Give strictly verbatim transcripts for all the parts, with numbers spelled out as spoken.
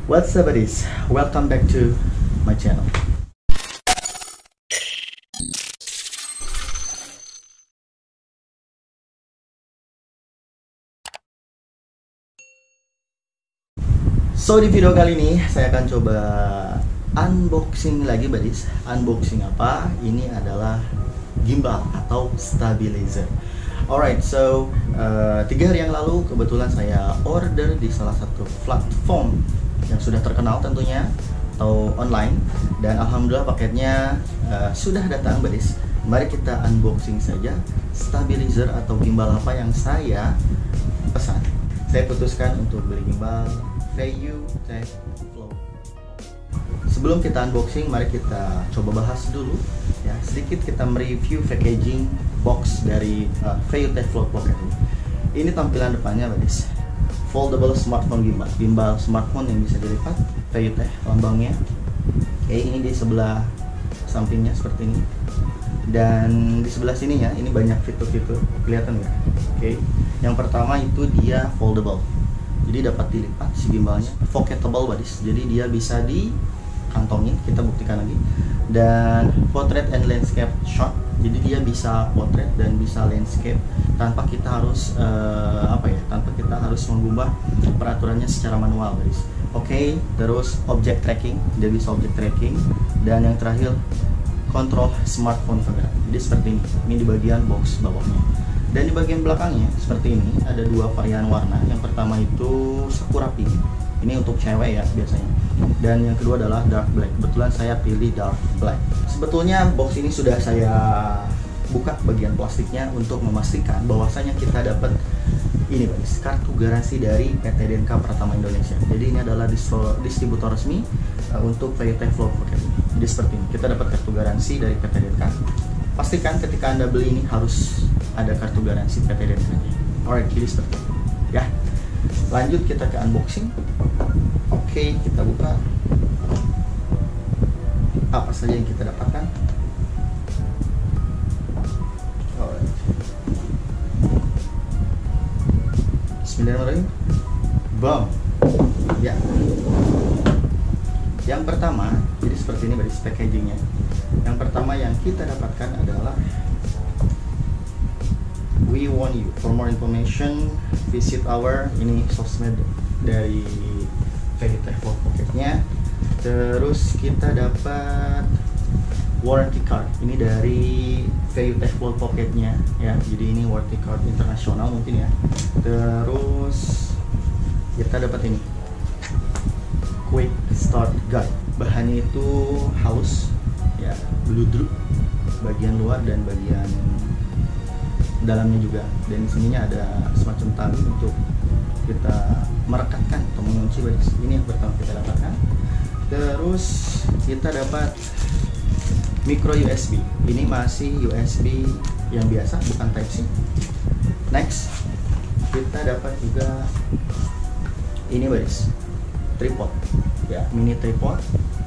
What's up buddies? Welcome back to my channel. So di video kali ini saya akan coba unboxing lagi buddies. Unboxing apa? Ini adalah gimbal atau stabilizer. Alright, so uh, tiga hari yang lalu kebetulan saya order di salah satu platform yang sudah terkenal tentunya, atau online, dan alhamdulillah paketnya uh, sudah datang buddies. Mari kita unboxing saja stabilizer atau gimbal apa yang saya pesan. Saya putuskan untuk beli gimbal ValueTech Flow. Sebelum kita unboxing, mari kita coba bahas dulu ya, sedikit kita mereview packaging box dari uh, ValueTech Flow Pocket ini. Ini tampilan depannya buddies. Foldable smartphone gimbal, gimbal smartphone yang bisa dilipat, ValueTech lambangnya. Oke, ini di sebelah sampingnya seperti ini, dan di sebelah sininya ini banyak fitur-fitur, kelihatan nggak? Oke, yang pertama itu dia foldable, jadi dapat dilipat si gimbalnya, pocketable buddies, jadi dia bisa dikantongin, kita buktikan lagi. Dan portrait and landscape shot, jadi dia bisa portrait dan bisa landscape tanpa kita harus uh, apa ya, tanpa kita harus mengubah peraturannya secara manual guys. Oke, okay, terus object tracking, dia bisa object tracking, dan yang terakhir kontrol smartphone kamera. Jadi seperti ini, ini di bagian box bawahnya. Dan di bagian belakangnya seperti ini ada dua varian warna. Yang pertama itu sakura pink, ini untuk cewek ya biasanya, dan yang kedua adalah dark black. Kebetulan saya pilih dark black. Sebetulnya box ini sudah saya buka bagian plastiknya untuk memastikan bahwasanya kita dapat ini guys, kartu garansi dari P T D N K Pratama Indonesia. Jadi ini adalah distributor resmi uh, untuk ValueTech Flow Pocket ini. Jadi seperti ini, kita dapat kartu garansi dari P T D N K. Pastikan ketika Anda beli ini harus ada kartu garansi P T D N K-nya. Alright, jadi seperti ini ya. Lanjut kita ke unboxing. Oke, kita buka apa saja yang kita dapatkan. Alright. Bismillahirrahmanirrahim. Bam. Ya. Yang pertama, jadi seperti ini dari packagingnya. Yang pertama yang kita dapatkan adalah we want you. For more information, visit our, ini sosmed dari ValueTech Flow Pocketnya. Terus kita dapat warranty card, ini dari ValueTech Flow Pocketnya ya. Jadi ini warranty card internasional mungkin ya. Terus kita dapat ini quick start guide. Bahannya itu halus ya, bludruk bagian luar dan bagian dalamnya juga, dan di sininya ada semacam tali untuk kita merekatkan atau mengunci. Ini yang pertama kita dapatkan. Terus kita dapat micro U S B, ini masih U S B yang biasa, bukan Type C. Next kita dapat juga ini guys, tripod ya, mini tripod,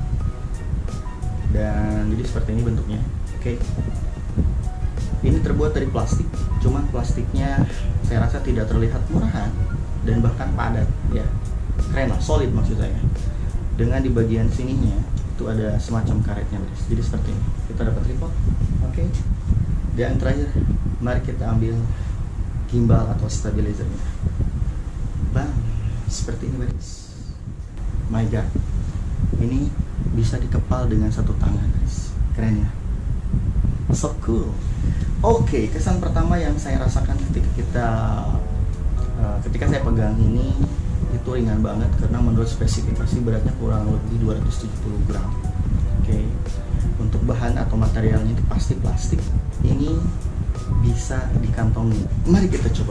dan jadi seperti ini bentuknya. Oke, ini terbuat dari plastik, cuman plastiknya saya rasa tidak terlihat murahan dan bahkan padat ya, keren lah, solid maksud saya. Dengan di bagian sininya itu ada semacam karetnya guys, jadi seperti ini kita dapat tripod. Oke, dan terakhir mari kita ambil gimbal atau stabilizernya. Bang, seperti ini guys. My god, ini bisa dikepal dengan satu tangan guys, keren ya, so cool. Oke, okay, kesan pertama yang saya rasakan ketika kita uh, ketika saya pegang ini itu ringan banget, karena menurut spesifikasi beratnya kurang lebih dua ratus tujuh puluh gram. Oke, okay. Untuk bahan atau materialnya itu pasti plastik, ini bisa dikantongi. Mari kita coba.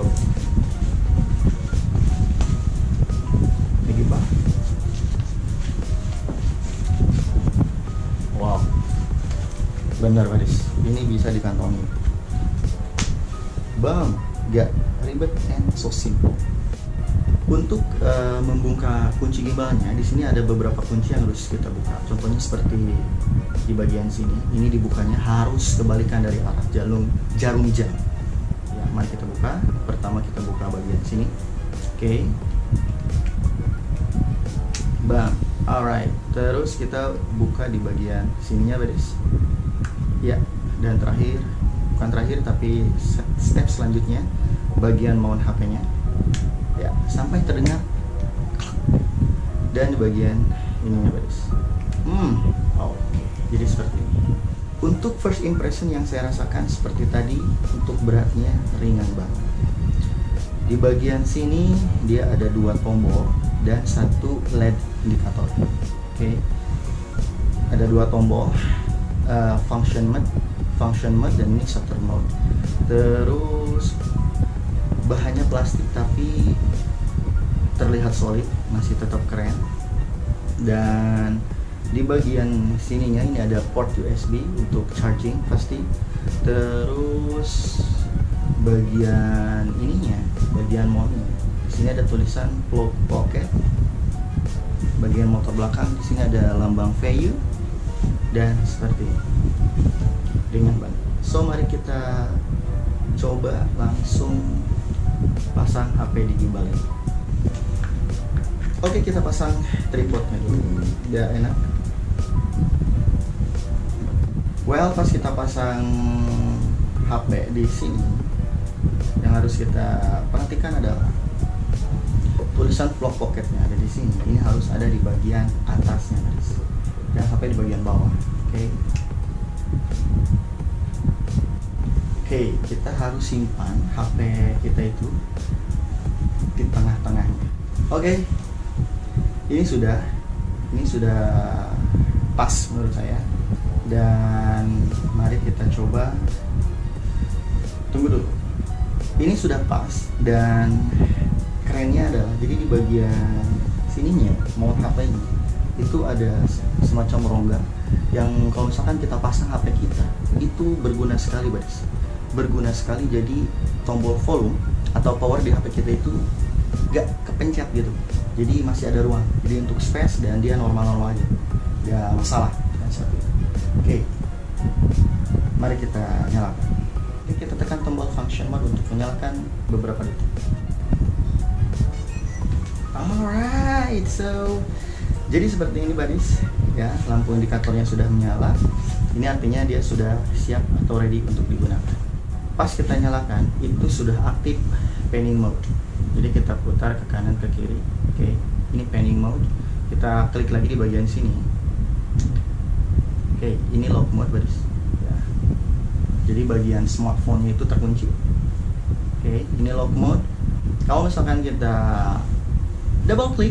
Lagi bang. Wow, benar guys, ini bisa dikantongi. Bam, gak ribet and so simple. Untuk uh, membuka kunci gimbalnya, di sini ada beberapa kunci yang harus kita buka. Contohnya seperti di bagian sini, ini dibukanya harus kebalikan dari arah jarum jarum jam. Ya, mari kita buka. Pertama kita buka bagian sini. Oke. Okay. Bang, alright. Terus kita buka di bagian sininya, Badis. Ya, dan terakhir, bukan terakhir tapi step selanjutnya, bagian mount H P-nya. Ya, sampai terdengar. Dan di bagian ininya, Badis. Hmm, oke. Okay. Jadi seperti ini. Untuk first impression yang saya rasakan seperti tadi, untuk beratnya ringan banget. Di bagian sini dia ada dua tombol dan satu L E D indikator. Oke, okay. Ada dua tombol, uh, function mode, function mode dan ini shutter mode. Terus bahannya plastik tapi terlihat solid, masih tetap keren. Dan di bagian sininya ini ada port U S B untuk charging pasti. Terus bagian ininya, bagian mountnya, di sini ada tulisan plug pocket. Bagian motor belakang di sini ada lambang V U dan seperti ini. Ringan banget. So mari kita coba langsung pasang H P di gimbal ini. Oke, kita pasang tripodnya dulu biar enak. Well, pas kita pasang H P di sini, yang harus kita perhatikan adalah tulisan plug pocketnya ada di sini. Ini harus ada di bagian atasnya, guys. Jangan sampai di bagian bawah. Oke. Okay. Oke, okay, kita harus simpan H P kita itu di tengah-tengahnya. Oke. Okay. Ini sudah ini sudah pas menurut saya. Dan mari kita coba. Tunggu dulu. Ini sudah pas dan kerennya adalah jadi di bagian sininya mount H P ini itu ada semacam rongga yang kalau misalkan kita pasang H P kita itu berguna sekali, Badis. Berguna sekali, jadi tombol volume atau power di H P kita itu gak kepencet gitu. Jadi masih ada ruang. Jadi untuk space dan dia normal-normal aja. Gak masalah. Oke, mari kita nyalakan. Oke, kita tekan tombol function mode untuk menyalakan beberapa detik. Alright, so jadi seperti ini, Badis. Ya, lampu indikatornya sudah menyala. Ini artinya dia sudah siap atau ready untuk digunakan. Pas kita nyalakan, itu sudah aktif panning mode. Jadi kita putar ke kanan ke kiri. Oke, ini panning mode. Kita klik lagi di bagian sini. Oke, ini lock mode, Badis. Ya. Jadi bagian smartphone-nya itu terkunci. Oke, ini lock mode. Kalau misalkan kita double klik,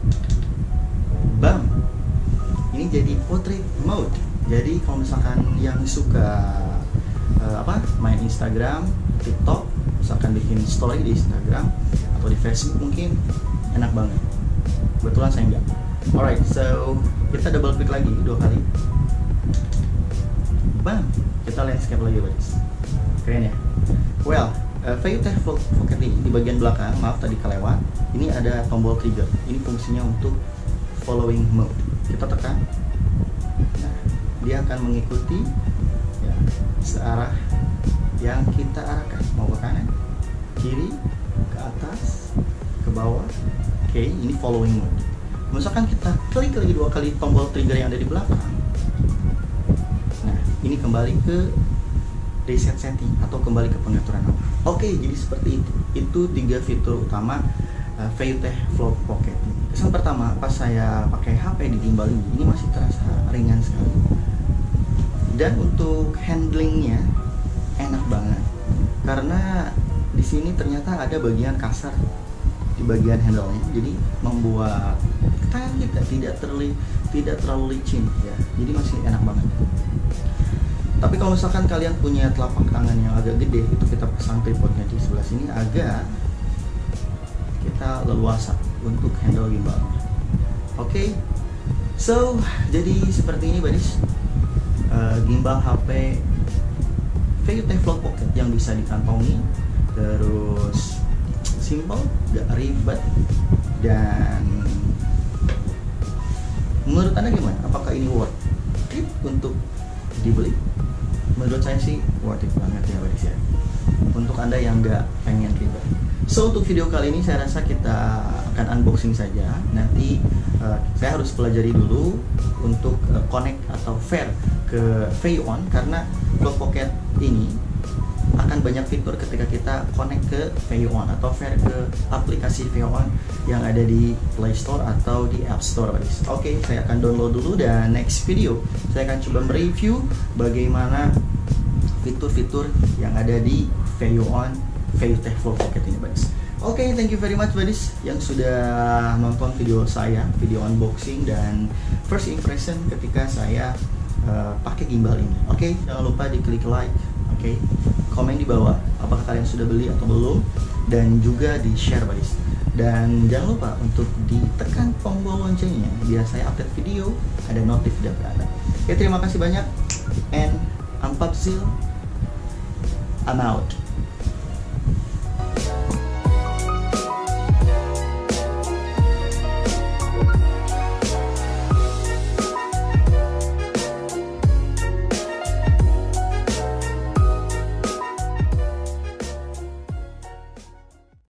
bam, ini jadi portrait mode. Jadi kalau misalkan yang suka uh, apa main Instagram, TikTok, misalkan bikin story di Instagram atau di Facebook mungkin enak banget. Kebetulan saya enggak. Alright, so kita double klik lagi dua kali. Bam, kita landscape lagi, guys. Keren ya. Well, uh, V U T Pocket ini di bagian belakang, maaf tadi kelewat. Ini ada tombol trigger. Ini fungsinya untuk following mode. Kita tekan. Nah, dia akan mengikuti ya, searah yang kita arahkan, mau ke kanan, kiri, ke atas, ke bawah. Oke, ini following mode. Misalkan kita klik lagi dua kali tombol trigger yang ada di belakang. Nah, ini kembali ke reset setting atau kembali ke pengaturan apa. Oke, jadi seperti itu. Itu tiga fitur utama uh, V U T Vlog Pocket. Kesan pertama, pas saya pakai H P di gimbal ini, ini masih terasa ringan sekali. Dan untuk handlingnya enak banget, karena di sini ternyata ada bagian kasar di bagian handle-nya, jadi membuat tangan kita tidak terli tidak terlalu licin ya. Jadi masih enak banget. Tapi kalau misalkan kalian punya telapak tangan yang agak gede, itu kita pasang tripodnya di sebelah sini agak kita leluasa untuk handle gimbalnya. Oke, okay. So jadi seperti ini, Badis, uh, gimbal H P V U T Vlog Pocket yang bisa dikantongi, terus simple, gak ribet, dan menurut Anda gimana? Apakah ini worth it untuk dibeli? Menurut saya sih worth it banget ya, Badis ya. Untuk Anda yang nggak pengen ribet. So untuk video kali ini saya rasa kita akan unboxing saja. Nanti uh, saya harus pelajari dulu untuk uh, connect atau pair ke VayOn, karena Vlog Pocket ini akan banyak fitur ketika kita connect ke VayOn atau pair ke aplikasi VayOn yang ada di Play Store atau di App Store. Oke, okay, saya akan download dulu dan next video saya akan coba mereview bagaimana fitur-fitur yang ada di VayOn VayuTech Vlog Pocket ini, guys. Oke, okay, thank you very much, buddies, yang sudah nonton video saya, video unboxing dan first impression ketika saya uh, pakai gimbal ini. Oke, okay, jangan lupa diklik like, oke, okay, komen di bawah apakah kalian sudah beli atau belum, dan juga di share, buddies. Dan jangan lupa untuk ditekan tombol loncengnya biar saya update video ada notif dari Anda. Oke, okay, terima kasih banyak, and I'm Papzil, I'm out.